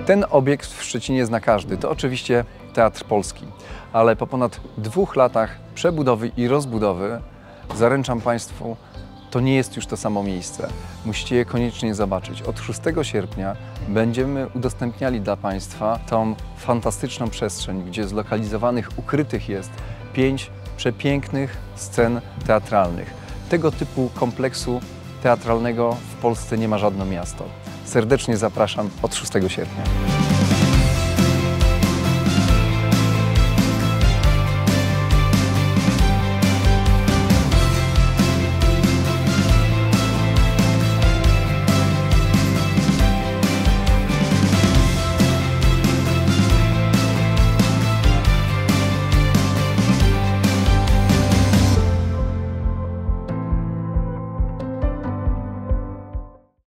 Ten obiekt w Szczecinie zna każdy. To oczywiście Teatr Polski, ale po ponad 2 latach przebudowy i rozbudowy zaręczam Państwu, to nie jest już to samo miejsce. Musicie je koniecznie zobaczyć. Od 6 sierpnia będziemy udostępniali dla Państwa tą fantastyczną przestrzeń, gdzie zlokalizowanych, ukrytych jest 5 przepięknych scen teatralnych. Tego typu kompleksu teatralnego w Polsce nie ma żadne miasto. Serdecznie zapraszam od 6 sierpnia.